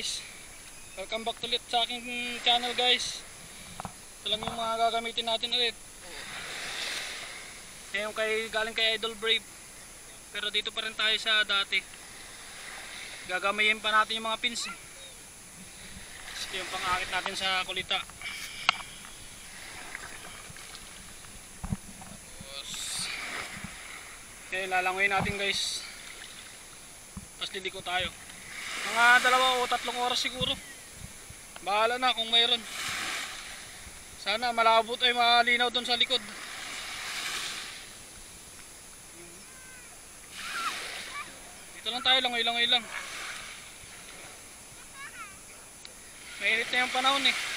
guys, welcome back ulit sa aking channel guys. Ito lang yung mga gagamitin natin ulit. Ngayon galing kay Idol Brave. Pero dito pa rin tayo sa dati. Gagamayin pa natin yung mga pins. Ito yung pang-akit natin sa kulita. Okay, lalangoyin natin guys. Tapos liliko tayo. Mga 2 o 3 oras siguro. Bahala na kung mayroon. Sana malabot ay malinaw doon sa likod. Dito lang tayo, langoy-langoy lang. Mainit na yung panahon eh.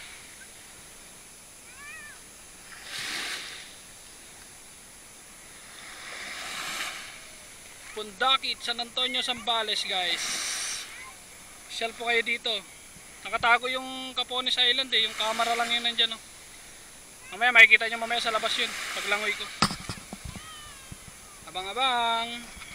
Pundakit, San Antonio, Zambales guys. Shell po kayo dito. Nakatago yung Capones Island eh. Yung camera lang yun nandyan. Mamaya makikita nyo mamaya sa labas yun paglangoy ko. Abang-abang.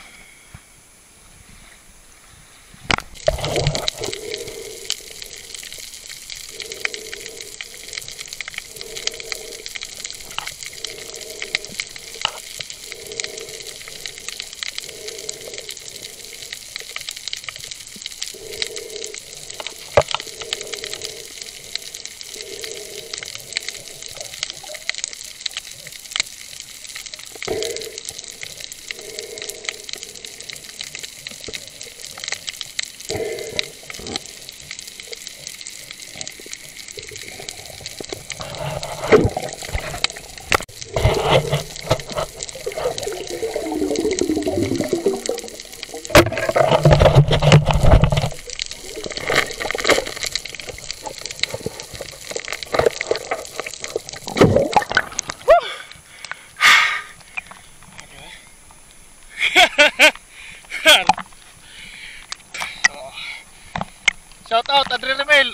Shout out Adriel.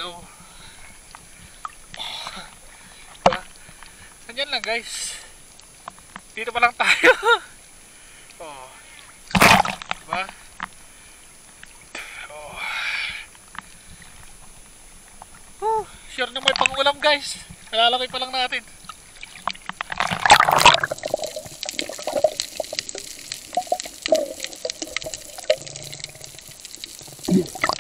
Ganyan lang guys. Dito pa lang tayo. Diba? Sure na may pang-ulam guys. Nalalaki pa lang natin.